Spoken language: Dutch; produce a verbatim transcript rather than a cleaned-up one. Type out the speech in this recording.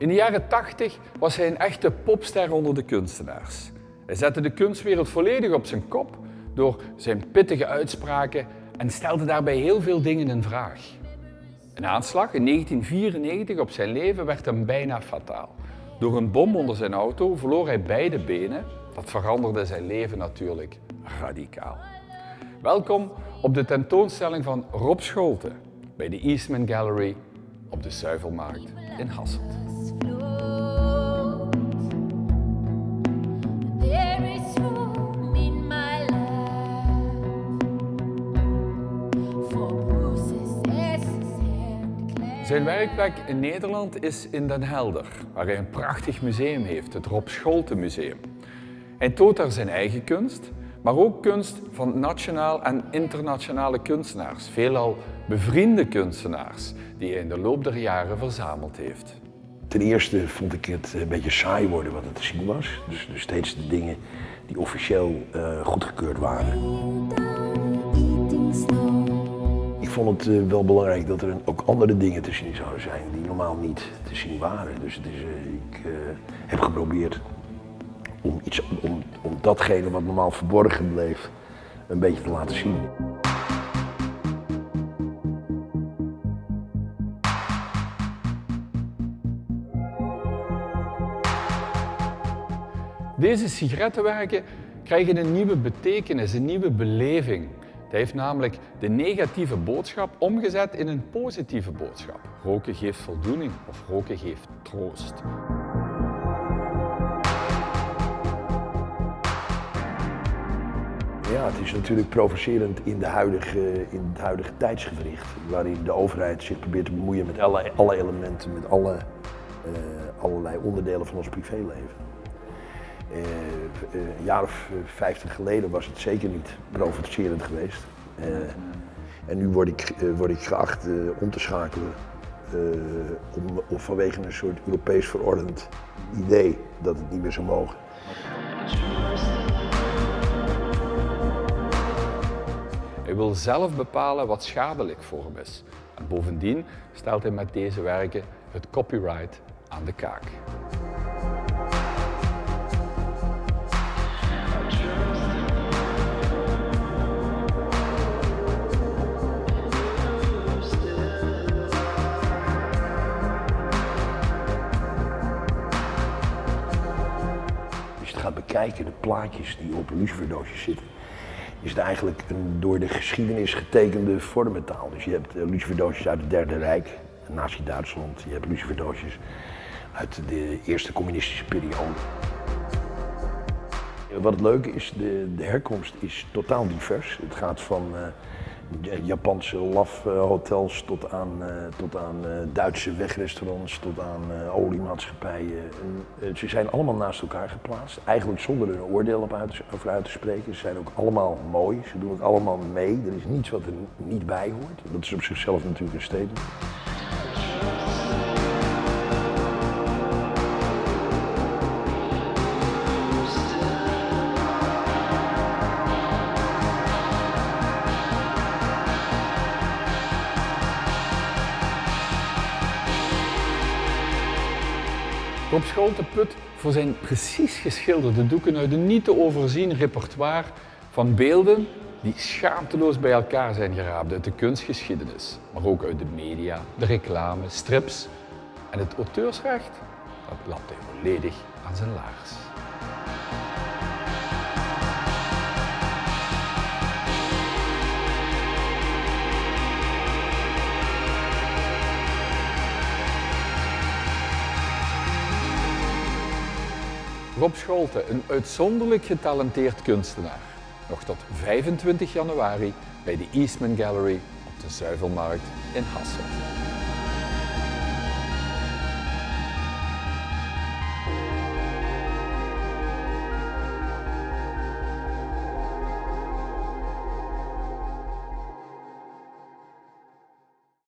In de jaren tachtig was hij een echte popster onder de kunstenaars. Hij zette de kunstwereld volledig op zijn kop door zijn pittige uitspraken en stelde daarbij heel veel dingen in vraag. Een aanslag in negentien vierennegentig op zijn leven werd hem bijna fataal. Door een bom onder zijn auto verloor hij beide benen. Dat veranderde zijn leven natuurlijk radicaal. Welkom op de tentoonstelling van Rob Scholte bij de Eastmen Gallery op de Zuivelmarkt in Hasselt. Zijn werkplek in Nederland is in Den Helder, waar hij een prachtig museum heeft, het Rob Scholte Museum. Hij toont daar zijn eigen kunst, maar ook kunst van nationaal en internationale kunstenaars, veelal bevriende kunstenaars, die hij in de loop der jaren verzameld heeft. Ten eerste vond ik het een beetje saai worden wat het te zien was. Dus, dus steeds de dingen die officieel uh, goedgekeurd waren. Ik vond het uh, wel belangrijk dat er ook andere dingen te zien zouden zijn die normaal niet te zien waren. Dus het is, uh, ik uh, heb geprobeerd om, iets, om, om datgene wat normaal verborgen bleef een beetje te laten zien. Deze sigarettenwerken krijgen een nieuwe betekenis, een nieuwe beleving. Hij heeft namelijk de negatieve boodschap omgezet in een positieve boodschap. Roken geeft voldoening of roken geeft troost. Ja, het is natuurlijk provocerend in, de huidige, in het huidige tijdsgewricht, waarin de overheid zich probeert te bemoeien met alle, alle elementen, met alle, uh, allerlei onderdelen van ons privéleven. Uh, uh, een jaar of vijftig geleden was het zeker niet provocerend geweest. Uh, en nu word ik, uh, word ik geacht uh, om te schakelen uh, om, om vanwege een soort Europees verordend idee dat het niet meer zou mogen. Hij wil zelf bepalen wat schadelijk voor hem is. En bovendien stelt hij met deze werken het copyright aan de kaak. Als je het gaat bekijken, de plaatjes die op luciferdoosjes zitten, is het eigenlijk een door de geschiedenis getekende vormentaal. Dus je hebt uh, luciferdoosjes uit het Derde Rijk, Nazi-Duitsland. Je hebt luciferdoosjes uit de eerste communistische periode. Wat het leuke is, de, de herkomst is totaal divers. Het gaat van uh, Japanse lafhotels tot aan, uh, tot aan uh, Duitse wegrestaurants, tot aan uh, oliemaatschappijen. En, uh, ze zijn allemaal naast elkaar geplaatst, eigenlijk zonder er een oordeel op uit, over uit te spreken. Ze zijn ook allemaal mooi, ze doen ook allemaal mee. Er is niets wat er niet bij hoort. Dat is op zichzelf natuurlijk een statement. Rob Scholte put voor zijn precies geschilderde doeken uit een niet te overzien repertoire van beelden die schaamteloos bij elkaar zijn geraapt uit de kunstgeschiedenis, maar ook uit de media, de reclame, strips. En het auteursrecht, dat lapt hij volledig aan zijn laars. Rob Scholte, een uitzonderlijk getalenteerd kunstenaar. Nog tot vijfentwintig januari bij de Eastmen Gallery op de Zuivelmarkt in Hasselt.